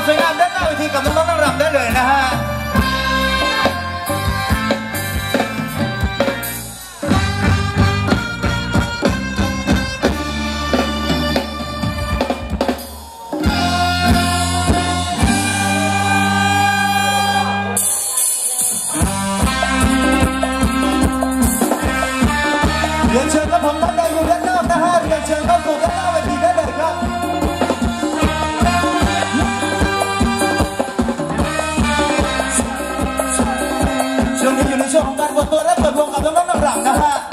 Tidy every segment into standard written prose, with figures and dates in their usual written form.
สวยงามด้านหน้าเวทีกับน้องๆนางรำได้เลยนะฮะเรียนเชิญครับผมท่านใดอยู่ด้านนอกนะฮะเรียนเชิญเข้าสู่ด้านหน้าเวทีได้เลยครับช่วงนี้อยู่ในช่วงของการเปิดตัวและเปิดวงกับน้องๆนางรำนะฮะ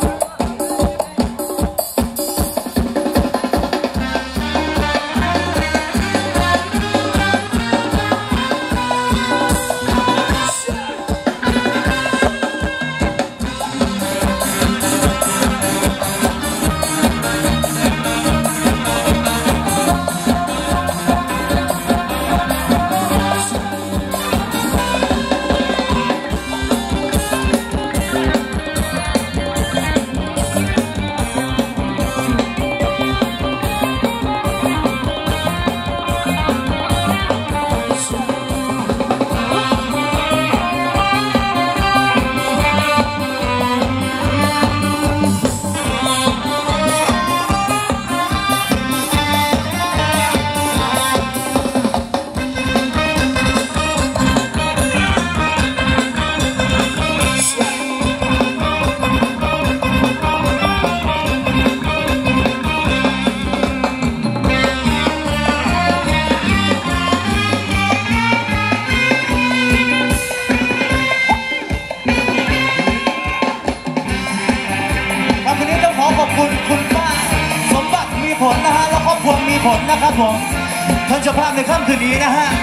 ผลนะฮะแล้วครอบครัวมีผลนะครับผมท่านเจ้าภาพในค่ำคืนนี้นะฮะ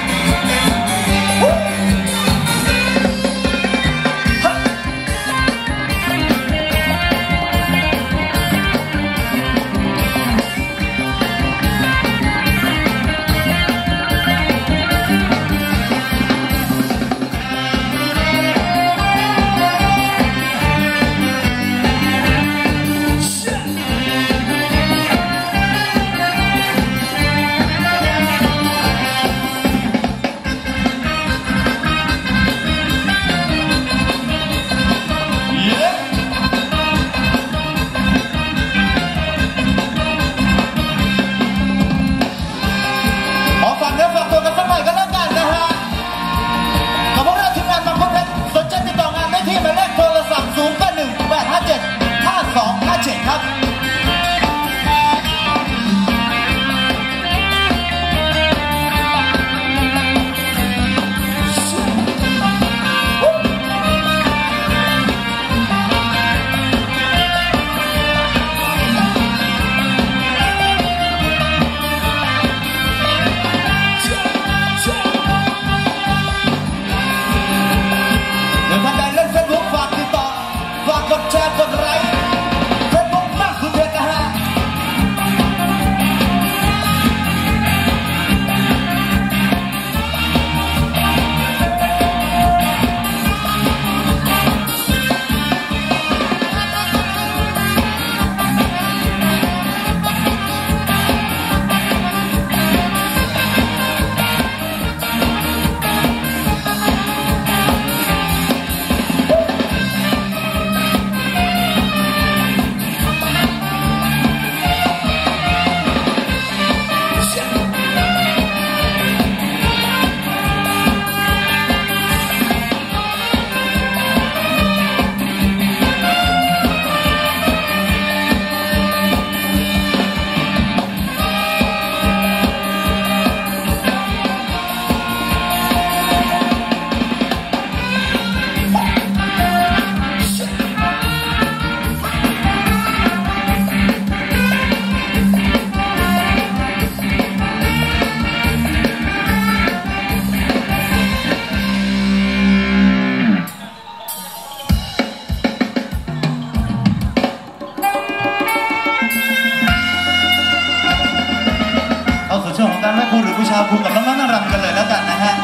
ช่วงของการไหว้ครูหรือบูชาครูกับน้องๆนางรำกันเลยแล้วกันนะฮะ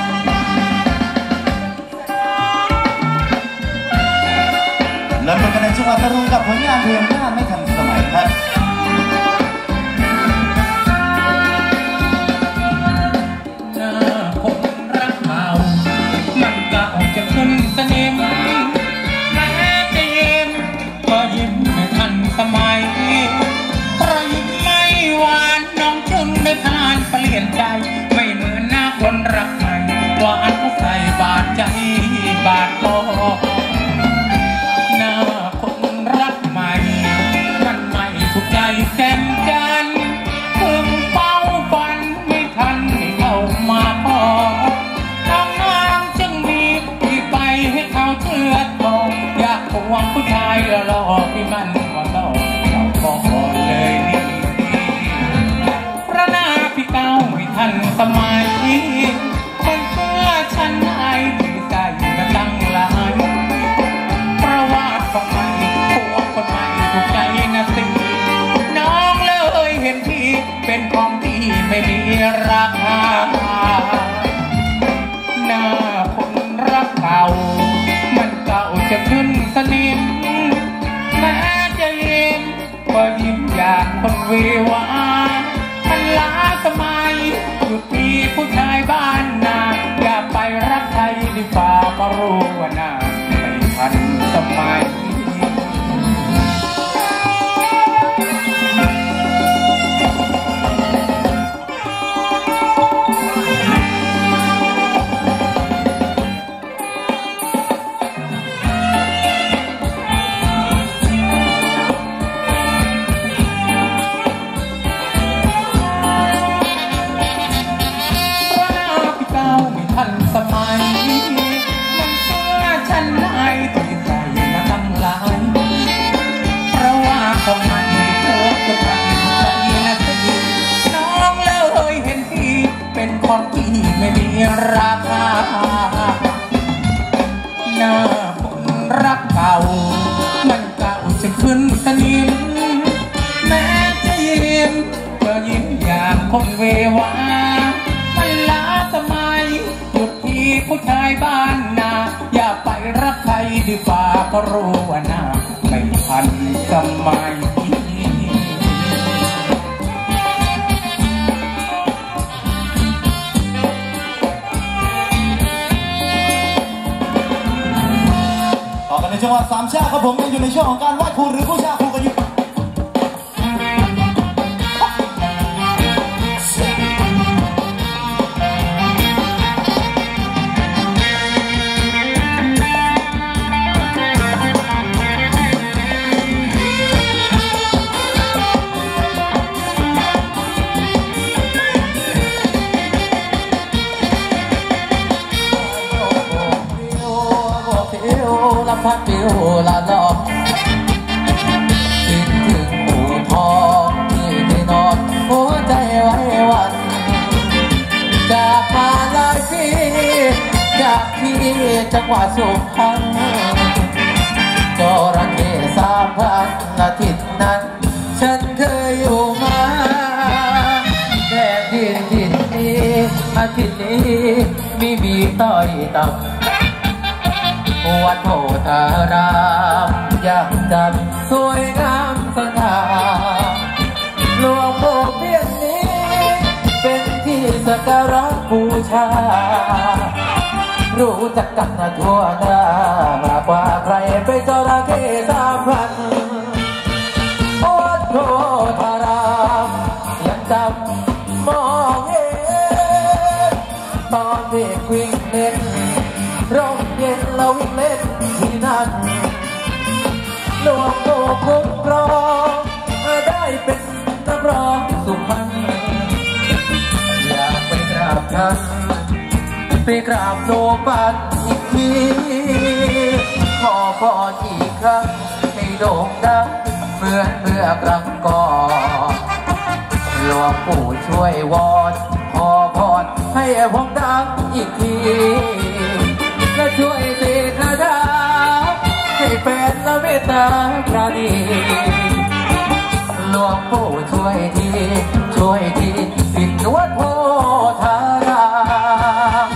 เริ่มกันในจังหวะตะลุงกับผลงานเพลงหน้าไม่ทันสมัยครับกันว่าเราก็เลยนี่พระนาพี่เก้าไม่ทันสมัยคนเสื้อชั้นในที่ใส่มาตั้งหลายเพราะว่าของใหม่พวกคนใหม่ถูกใจนะสิน้องเลยเห็นพี่เป็นของที่ไม่มีราคาหน้าคนรักเก่ามันเก่าจะขึ้นสนิมแม้จะยิ้มก็ยิ้มอย่างคนวิวามันล้าสมัยหยุดมีผู้ชายบ้านนาอย่าไปรักใครดีฝ่าก็รู้ว่าหน้าไม่ทันสมัยทันสมัยมันเสื้อชั้นในที่ใส่มาตั้งหลายเพราะว่าของมันพวกจะทันใจนะสิน้องเลยเห็นพี่เป็นของที่ไม่มีราคาหน้าคนรักเก่ามันเก่าจะขึ้นสนิมแม้จะยิ้มก็ยิ้มอย่างคนเววามันล้าสมัยหยุดที่ผู้ชายบ้านนาอย่าไปรักใครดีฝ่าก็รู้ว่าหน้าไม่ทันสมัยต่อกันในจังหวัดสามชาครับผมยังอยู่ในช่วงของการไหว้ครูหรือผู้ชาครูกันอยู่พัดปิวละดอกคิดถึงหมู่ทองที่ได้นอนหัวใจไว้วันจากมาหลายปีจากที่จังหวัดสุพรรณจระเข้3,000อาทิตย์นั้นฉันเคยอยู่มาแต่ดินนี้อาทิตย์นี้ไม่มีต้อยต่ำวัดโพธารามยังจำสวยงามสง่าหลวงพ่อเพียงนี้เป็นที่สักการะบูชารู้จักกันทั่วหน้ามากกว่าใครไปจระเข้3,000วัดโพธารามยังจำมองเห็นตอนเด็กวิ่งเล่นร่มเย็นเราวิ่งเล่นที่นั่นหลวงปู่คุ้มครองได้เป็นนักร้องสุพรรณอยากไปกราบท่านไปกราบโนบัตอีกทีขอพรอีกครั้งให้โด่งดังเหมือนเมื่อครั้งก่อนหลวงปู่ช่วยวอนขอพรให้ผมดังอีกทีและช่วยเสกคาถาให้เป็นละเมตตาปราณีหลวงปู่ช่วยทีสิทธิ์วัดโพธาราม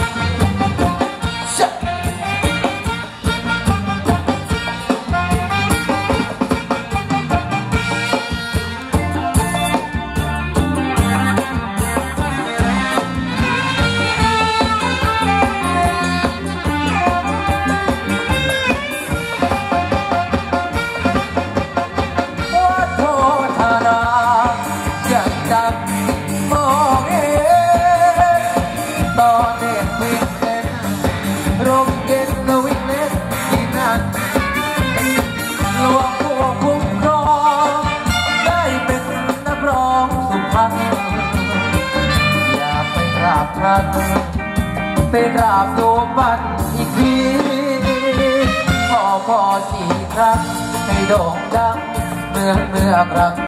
ไปกราบหลวงบัตรอีกทีขอพร4 ครั้งใให้โด่งดังเมืองครั้ง